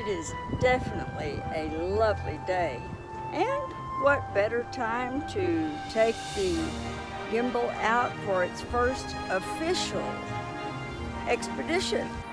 It is definitely a lovely day. And what better time to take the gimbal out for its first official expedition.